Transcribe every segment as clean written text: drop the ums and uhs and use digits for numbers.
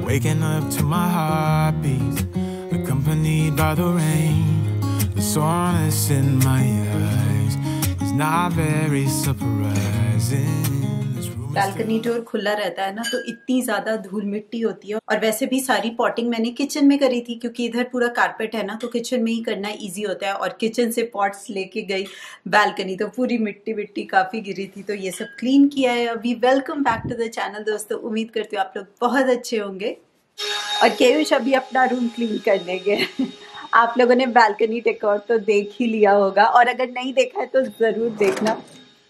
Waking up to my heartbeat, accompanied by the rain. The soreness in my eyes is not very surprising. Balcony door खुला रहता है ना तो इतनी ज्यादा धूल मिट्टी होती है। और वैसे भी सारी पॉटिंग मैंने किचन में करी थी क्योंकि इधर पूरा कारपेट है ना, तो किचन में ही करना इजी होता है। और किचन से पॉट्स लेके गई बालकनी तो पूरी मिट्टी मिट्टी काफी गिरी थी, तो ये सब क्लीन किया है अभी। Welcome back to the channel दोस्तों, उम्मीद करती हूँ आप लोग बहुत अच्छे होंगे। और केयुष अभी अपना रूम क्लीन करने गए। आप लोगों ने बालकनी डेकोर तो देख ही लिया होगा, और अगर नहीं देखा है तो जरूर देखना।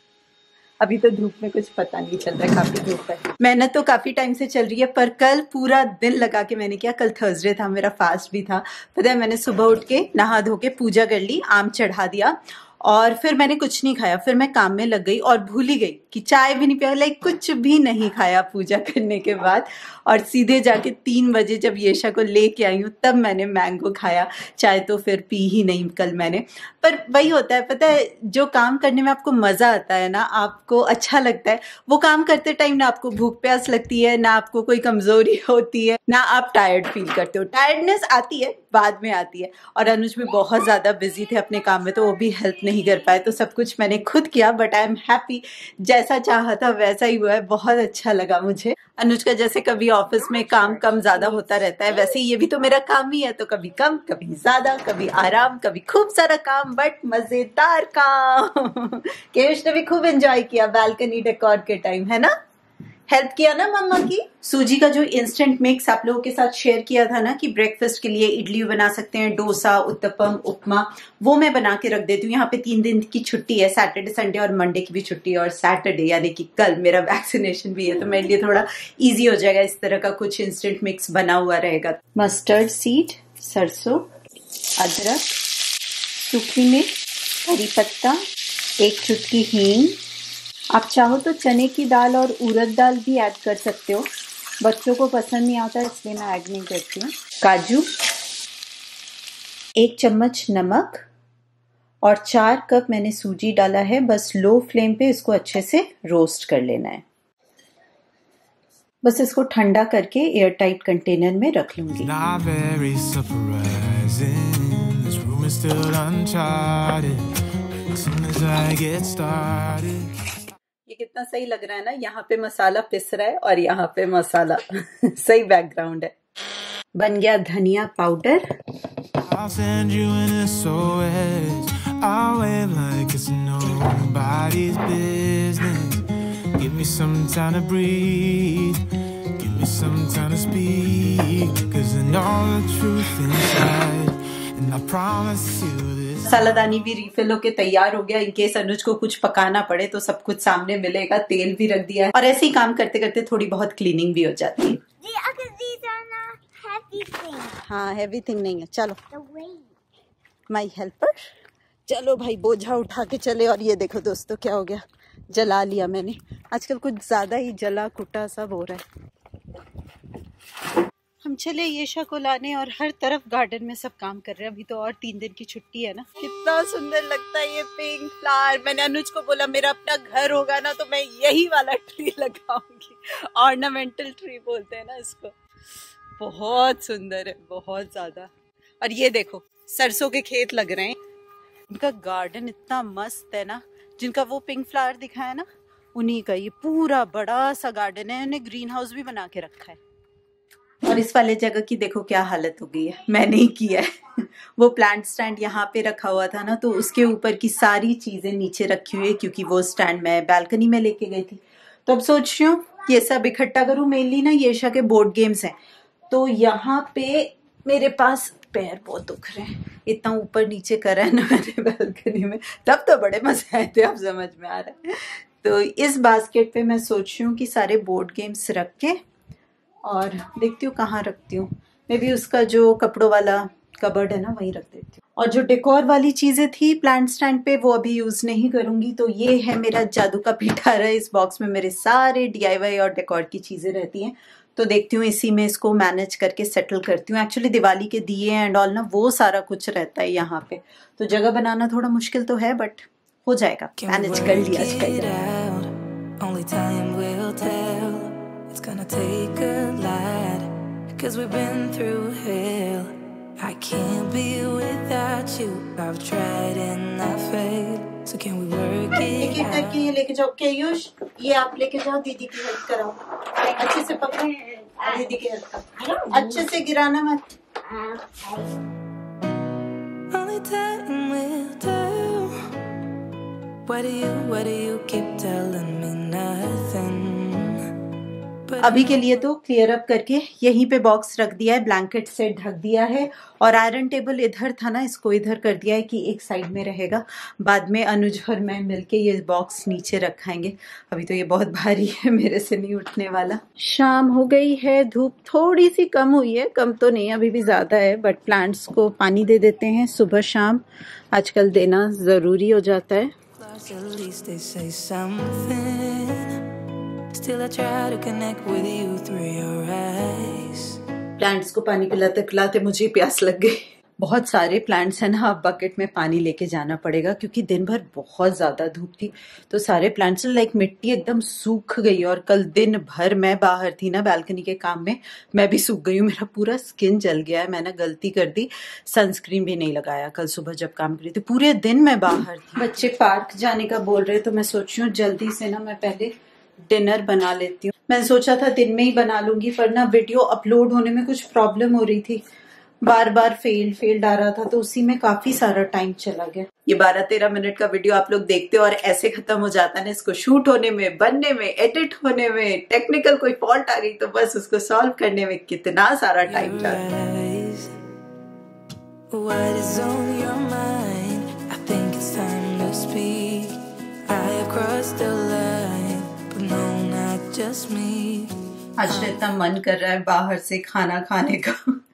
अभी तो धूप में कुछ पता नहीं चल रहा है, काफी धूप है। मेहनत तो काफी टाइम से चल रही है, पर कल पूरा दिन लगा के मैंने किया। कल थर्सडे था, मेरा फास्ट भी था। पता है, मैंने सुबह उठ के नहा धो के पूजा कर ली, आम चढ़ा दिया, और फिर मैंने कुछ नहीं खाया। फिर मैं काम में लग गई और भूल ही गई कि चाय भी नहीं पिया, लाइक कुछ भी नहीं खाया पूजा करने के बाद। और सीधे जाके 3 बजे जब येशा को लेके आई हूँ तब मैंने मैंगो खाया। चाय तो फिर पी ही नहीं कल मैंने। पर वही होता है, पता है, जो काम करने में आपको मजा आता है ना, आपको अच्छा लगता है, वो काम करते टाइम ना आपको भूख प्यास लगती है, ना आपको कोई कमजोरी होती है, ना आप टायर्ड फील करते हो। टायर्डनेस आती है, बाद में आती है। और अनुज भी बहुत ज्यादा बिजी थे अपने काम में, तो वो भी हेल्प नहीं कर पाए, तो सब कुछ मैंने खुद किया। बट आई एम हैप्पी, जैसा चाहा था वैसा ही हुआ है। बहुत अच्छा लगा मुझे। अनुज का जैसे कभी ऑफिस में काम कम ज्यादा होता रहता है, वैसे ये भी तो मेरा काम ही है, तो कभी कम कभी ज्यादा, कभी आराम कभी खूब सारा काम, बट मजेदार काम। केयुष ने भी खूब एंजॉय किया बालकनी डेकोर के टाइम, है ना? हेल्प किया ना मम्मा की। सूजी का जो इंस्टेंट मिक्स आप लोगों के साथ शेयर किया था ना कि ब्रेकफास्ट के लिए इडली बना सकते हैं, डोसा, उत्तपम, उपमा, वो मैं बना के रख देती हूँ। यहाँ पे 3 दिन की छुट्टी है, सैटरडे संडे और मंडे की भी छुट्टी है। और सैटरडे यानी कि कल मेरा वैक्सीनेशन भी है, तो मेरे लिए थोड़ा इजी हो जाएगा। इस तरह का कुछ इंस्टेंट मिक्स बना हुआ रहेगा। मस्टर्ड सीड, सरसों, अदरक, सूखी मिर्च, करी पत्ता, 1 चुटकी हींग। आप चाहो तो चने की दाल और उड़द दाल भी ऐड कर सकते हो, बच्चों को पसंद नहीं आता इसलिए मैं ऐड नहीं करती हूँ। काजू, 1 चम्मच नमक, और 4 कप मैंने सूजी डाला है। बस लो फ्लेम पे इसको अच्छे से रोस्ट कर लेना है। बस इसको ठंडा करके एयर टाइट कंटेनर में रख लूंगी। ये कितना सही लग रहा है ना, यहाँ पे मसाला पिस रहा है और यहाँ पे मसाला। सही बैकग्राउंड है। बन गया धनिया पाउडर। मसालादानी भी रिफिल होके तैयार हो गया। इनकेस अनुज को कुछ पकाना पड़े तो सब कुछ सामने मिलेगा। तेल भी रख दिया है, और ऐसे ही काम करते करते थोड़ी बहुत क्लीनिंग भी हो जाती है। हाँ, हैवी थिंग नहीं है। चलो माई हेल्पर, चलो भाई बोझा उठा के चले। और ये देखो दोस्तों क्या हो गया, जला लिया मैंने। आजकल कुछ ज्यादा ही जला कुटा सब हो रहा है। हम चले येशा को लाने, और हर तरफ गार्डन में सब काम कर रहे हैं। अभी तो और 3 दिन की छुट्टी है ना। कितना सुंदर लगता है ये पिंक फ्लावर। मैंने अनुज को बोला मेरा अपना घर होगा ना तो मैं यही वाला ट्री लगाऊंगी। ऑर्नामेंटल ट्री बोलते हैं ना इसको। बहुत सुंदर है, बहुत ज्यादा। और ये देखो सरसों के खेत लग रहे हैं। इनका गार्डन इतना मस्त है ना। जिनका वो पिंक फ्लावर दिखाया ना, उन्हीं का ये पूरा बड़ा सा गार्डन है। उन्हें ग्रीन हाउस भी बना के रखा है। और इस वाले जगह की देखो क्या हालत हो गई है, मैंने ही किया है। वो प्लांट स्टैंड यहाँ पे रखा हुआ था ना, तो उसके ऊपर की सारी चीजें नीचे रखी हुई है, क्योंकि वो स्टैंड मैं बालकनी में लेके गई थी। तो अब सोच रही हूँ ये सब इकट्ठा करूँ। मेनली ना येशा के बोर्ड गेम्स हैं, तो यहाँ पे मेरे पास पैर बहुत दुख रहे हैं। इतना ऊपर नीचे करा है ना मैंने बालकनी में, तब तो बड़े मजे आए थे, अब समझ में आ रहा है। तो इस बास्केट पे मैं सोच रही हूँ कि सारे बोर्ड गेम्स रख के, और देखती हूँ कहाँ रखती हूँ। मैं भी उसका जो कपड़ों वाला कबर्ड है ना, वहीं रख देती हूँ। और जो डेकोर वाली चीजें थी प्लांट स्टैंड पे, वो अभी यूज नहीं करूंगी। तो ये है मेरा जादू का पिटारा। इस बॉक्स में मेरे सारे DIY और डेकोर की चीजें रहती हैं। तो देखती हूँ इसी में इसको मैनेज करके सेटल करती हूँ। एक्चुअली दिवाली के दिए एंड ऑल ना, वो सारा कुछ रहता है यहाँ पे। तो जगह बनाना थोड़ा मुश्किल तो है, बट हो जाएगा, मैनेज कर लिया 'cause we've been through hell. I can't be without you. I've tried and I failed. So can we work it एक एक करके ये लेके जाओ। केयुष, ये आप लेके जाओ, दीदी की हेल्प कराओ। अच्छे से पकड़ो, दीदी की हेल्प करो। अच्छे से गिराना मत। Only time will tell. Why do you keep telling me nothing? अभी के लिए तो क्लियर अप करके यहीं पे बॉक्स रख दिया है, ब्लैंकेट से ढक दिया है और आयरन टेबल इधर था ना, इसको इधर कर दिया है कि एक साइड में रहेगा। बाद में अनुज और मैं मिलके ये बॉक्स नीचे रखाएंगे। अभी तो ये बहुत भारी है, मेरे से नहीं उठने वाला। शाम हो गई है, धूप थोड़ी सी कम हुई है, कम तो नहीं अभी भी ज्यादा है, बट प्लांट्स को पानी दे देते हैं सुबह शाम, आजकल देना जरूरी हो जाता है। Still I try to connect with you through your eyes. Plants को पानी पिलाते पिलाते मुझे प्यास लग गई। बहुत सारे प्लांट्स हैं ना, अब बकेट में पानी लेके जाना पड़ेगा क्योंकि दिन भर बहुत ज्यादा धूप थी, तो सारे प्लांट्स लाइक मिट्टी एकदम सूख गई। और कल दिन भर मैं बाहर थी ना बालकनी के काम में, मैं भी सूख गई हूँ, मेरा पूरा स्किन जल गया है। मैंने गलती कर दी, सनस्क्रीन भी नहीं लगाया कल सुबह जब काम करी थी, पूरे दिन मैं बाहर थी। बच्चे पार्क जाने का बोल रहे, तो मैं सोच रही हूँ जल्दी से ना मैं पहले डिनर बना लेती हूँ। मैंने सोचा था दिन में ही बना लूंगी, पर ना वीडियो अपलोड होने में कुछ प्रॉब्लम हो रही थी, बार बार फेल्ड आ रहा था, तो उसी में काफी सारा टाइम चला गया। ये 12-13 मिनट का वीडियो आप लोग देखते हो और ऐसे खत्म हो जाता है ना। इसको शूट होने में, बनने में, एडिट होने में, टेक्निकल कोई फॉल्ट आ गई तो बस उसको सॉल्व करने में कितना सारा टाइम जाता है। आज तो इतना मन कर रहा है बाहर से खाना खाने का।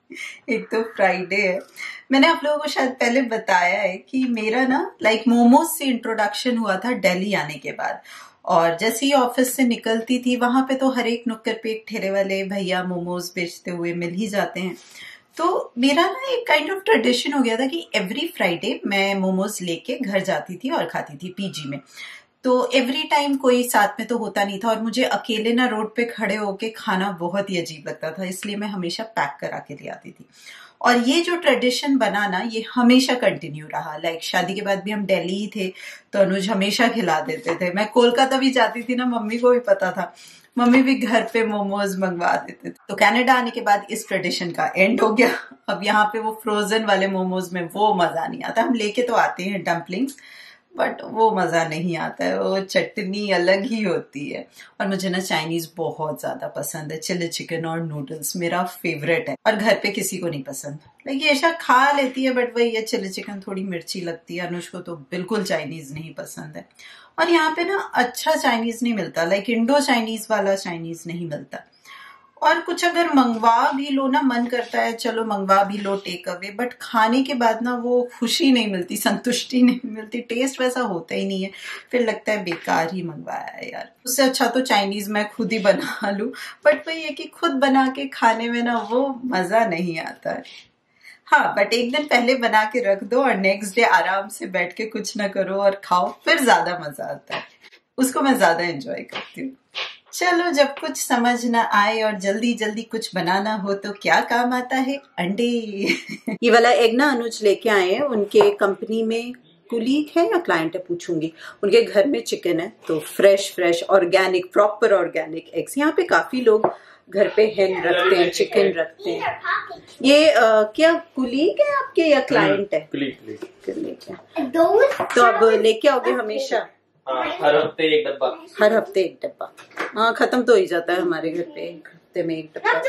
एक तो फ्राइडे है। मैंने आप लोगों को शायद पहले बताया है कि मेरा ना लाइक मोमोज से इंट्रोडक्शन हुआ था दिल्ली आने के बाद, और जैसे ही ऑफिस से निकलती थी वहां पे तो हर एक नुक्कड़ पे एक ठेले वाले भैया मोमोज बेचते हुए मिल ही जाते हैं। तो मेरा ना एक काइंड ऑफ ट्रेडिशन हो गया था कि एवरी फ्राइडे मैं मोमोज लेके घर जाती थी और खाती थी पीजी में। तो एवरी टाइम कोई साथ में तो होता नहीं था, और मुझे अकेले ना रोड पे खड़े होके खाना बहुत ही अजीब लगता था, इसलिए मैं हमेशा पैक करा के ले आती थी। और ये जो ट्रेडिशन बना ना, ये हमेशा कंटिन्यू रहा। लाइक शादी के बाद भी हम दिल्ली ही थे तो अनुज हमेशा खिला देते थे। मैं कोलकाता भी जाती थी ना, मम्मी को भी पता था, मम्मी भी घर पे मोमोज मंगवा देते थे। तो कनाडा आने के बाद इस ट्रेडिशन का एंड हो गया। अब यहाँ पे वो फ्रोजन वाले मोमोज में वो मजा नहीं आता। हम लेके तो आते हैं डम्पलिंग्स, बट वो मजा नहीं आता है, वो चटनी अलग ही होती है। और मुझे ना चाइनीज बहुत ज्यादा पसंद है, चिली चिकन और नूडल्स मेरा फेवरेट है, और घर पे किसी को नहीं पसंद। लाइक ये ऐसा खा लेती है, बट वही है, चिली चिकन थोड़ी मिर्ची लगती है। अनुज को तो बिल्कुल चाइनीज नहीं पसंद है। और यहाँ पे ना अच्छा चाइनीज नहीं मिलता, लाइक इंडो चाइनीज वाला चाइनीज नहीं मिलता। और कुछ अगर मंगवा भी लो ना, मन करता है चलो मंगवा भी लो टेक अवे, बट खाने के बाद ना वो खुशी नहीं मिलती, संतुष्टि नहीं मिलती, टेस्ट वैसा होता ही नहीं है। फिर लगता है बेकार ही मंगवाया है यार। उससे अच्छा तो चाइनीज मैं खुद ही बना लूं, बट वही है कि खुद बना के खाने में ना वो मजा नहीं आता है। हाँ, बट एक दिन पहले बना के रख दो और नेक्स्ट डे आराम से बैठ के कुछ ना करो और खाओ, फिर ज्यादा मजा आता है। उसको मैं ज्यादा एंजॉय करती हूँ। चलो, जब कुछ समझ ना आए और जल्दी जल्दी कुछ बनाना हो तो क्या काम आता है, अंडे। ये वाला एग ना अनुज लेके आए हैं, उनके कंपनी में कुलीग है या क्लाइंट है पूछूंगी। उनके घर में चिकन है, तो fresh organic, proper organic eggs. यहाँ पे काफी लोग घर पे हेन रखते हैं, चिकन रखते हैं। ये क्या कुलीग है आपके या क्लाइंट है? कुलीग है। तो अब लेके आओगे हमेशा? हर हफ्ते एक डब्बा। हर हफ्ते एक डब्बा? हाँ, खत्म तो हो ही जाता है हमारे घर पे एक हफ्ते में एक डब्बा।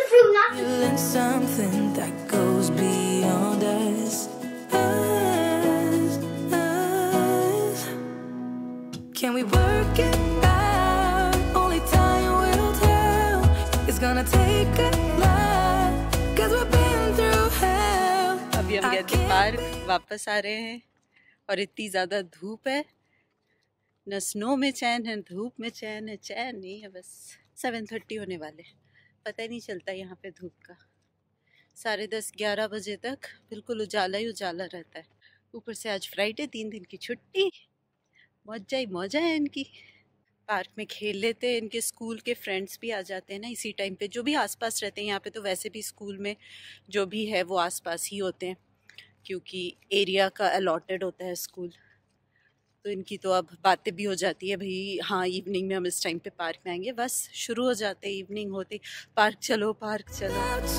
Can we work it out? Only time will tell. It's gonna take a lot, 'cause we've been through hell. अभी हम गए थे पार्क, वापस आ रहे हैं और इतनी ज्यादा धूप है, न स्नो में चैन है, धूप में चैन है, चैन नहीं है। बस 7:30 होने वाले, पता ही नहीं चलता यहाँ पे धूप का। 10:30-11 बजे तक बिल्कुल उजाला ही उजाला रहता है। ऊपर से आज फ्राइडे, 3 दिन की छुट्टी, मौजा ही मौजा है इनकी। पार्क में खेल लेते हैं। इनके स्कूल के फ्रेंड्स भी आ जाते हैं ना इसी टाइम पे, जो भी आसपास रहते हैं यहाँ पे। तो वैसे भी स्कूल में जो भी है वो आसपास ही होते हैं, क्योंकि एरिया का अलॉटेड होता है स्कूल। तो इनकी तो अब बातें भी हो जाती है, भाई हाँ इवनिंग में हम इस टाइम पे पार्क में आएंगे। बस शुरू हो जाते हैं इवनिंग होते, पार्क चलो पार्क चलो।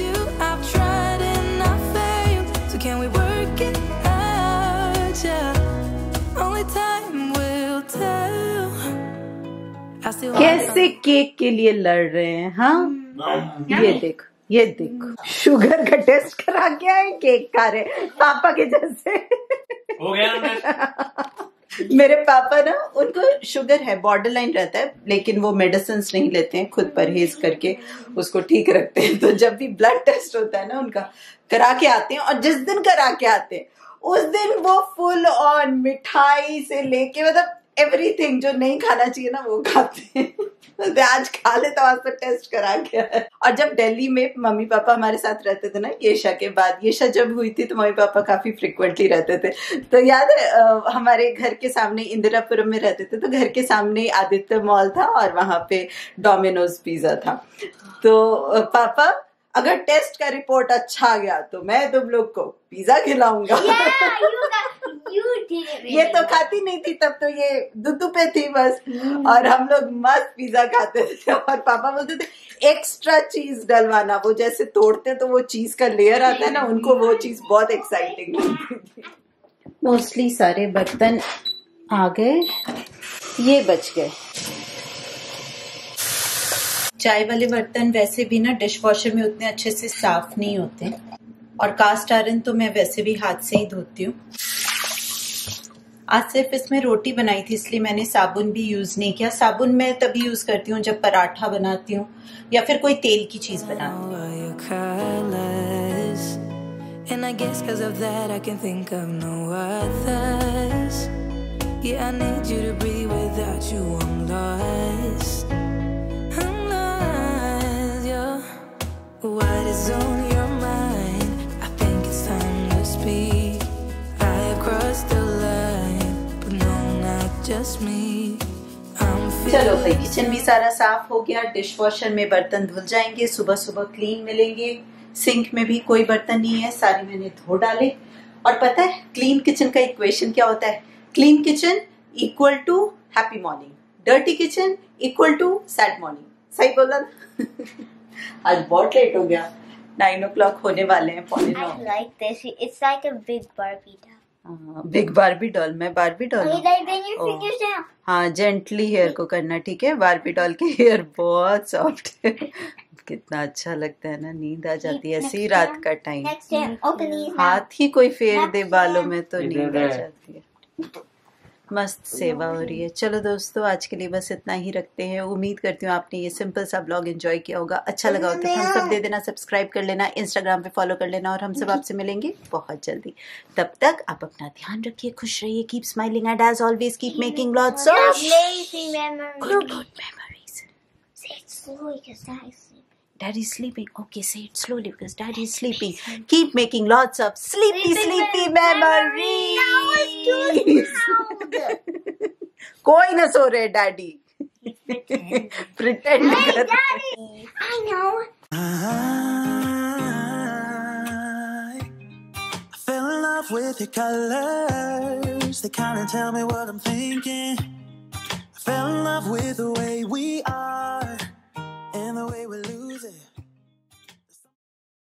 कैसे केक के लिए लड़ रहे हैं? हाँ ये देख, ये देख, शुगर का टेस्ट करा के आए, केक खा रहे पापा के जैसे। हो गया मेरे पापा ना, उनको शुगर है, बॉर्डर लाइन रहता है, लेकिन वो मेडिसिन नहीं लेते हैं, खुद परहेज करके उसको ठीक रखते हैं। तो जब भी ब्लड टेस्ट होता है ना उनका, करा के आते हैं, और जिस दिन करा के आते हैं उस दिन वो फुल ऑन मिठाई से लेके मतलब एवरीथिंग जो नहीं खाना चाहिए ना वो खाते हैं। आज खा ले तो आज तो टेस्ट करा गया है। और जब दिल्ली में मम्मी पापा हमारे साथ रहते थे ना, येशा के बाद, येशा जब हुई थी तो मम्मी पापा काफी फ्रिक्वेंटली रहते थे। तो याद है हमारे घर के सामने इंदिरापुरम में रहते थे, तो घर के सामने आदित्य मॉल था और वहां पे डोमिनोज पिज्जा था। तो पापा अगर टेस्ट का रिपोर्ट अच्छा आ गया तो मैं तुम लोग को पिज्जा खिलाऊंगा। ये तो खाती नहीं थी तब, तो ये दूध पे थी बस। और हम लोग मस्त पिज्जा खाते थे, और पापा बोलते थे एक्स्ट्रा चीज डलवाना। वो जैसे तोड़ते तो वो चीज का लेयर आता है ना, उनको वो चीज बहुत एक्साइटिंग लगती थी। मोस्टली सारे बर्तन आ गए, ये बच गए। चाय वाले बर्तन वैसे भी ना डिश वॉशर में उतने अच्छे से साफ नहीं होते, और कास्ट आयरन तो मैं वैसे भी हाथ से ही धोती हूँ। आज सिर्फ इसमें रोटी बनाई थी, इसलिए मैंने साबुन भी यूज नहीं किया। साबुन मैं तभी यूज करती हूँ जब पराठा बनाती हूँ या फिर कोई तेल की चीज बनाती हूँ। What is on your mind? I think it's time to speak. I have crossed the line, but no, not just me. चलो भाई, किचन भी सारा साफ हो गया, डिश वॉशर में बर्तन धुल जाएंगे, सुबह सुबह क्लीन मिलेंगे। सिंक में भी कोई बर्तन नहीं है, सारे मैंने धो डाले। और पता है क्लीन किचन का इक्वेशन क्या होता है? Clean kitchen equal to happy morning, dirty kitchen equal to sad morning. सही बोला ना? आज बहुत लेट हो गया, 9 o'clock होने वाले हैं, 8:45। I like this. It's like a big Barbie doll. Big Barbie doll. मैं बारबी डॉल हूँ। Bend your fingers down. हाँ, जेंटली हेयर को करना, ठीक है? बारबी डॉल के हेयर बहुत सॉफ्ट है। कितना अच्छा लगता है ना, नींद आ जाती है ऐसी रात का time. Next hand. Open these. हाथ ही कोई फेर दे बालों में तो नींद आ जाती है। मस्त सेवा हो रही है। चलो दोस्तों, आज के लिए बस इतना ही रखते हैं। उम्मीद करती हूँ आपने ये सिंपल सा ब्लॉग एंजॉय किया होगा। अच्छा लगा हो तो थम्स अप दे देना, सब्सक्राइब कर लेना, इंस्टाग्राम पे फॉलो कर लेना, और हम सब आपसे मिलेंगे बहुत जल्दी। तब तक आप अपना ध्यान रखिए, खुश रहिए, keep smiling, and as always keep making lots of Amazing memories. good memories. Say it slowly because Dad is sleeping. Daddy is sleeping. Okay, say it slowly because Daddy is sleeping. Keep making lots of sleepy memories. Now it's too loud. कोई ना सो रहे daddy. Pretend Hey, कर। Daddy. I know. I fell in love with your colors. They kind of tell me what I'm thinking. I fell in love with the way we are and the way we live.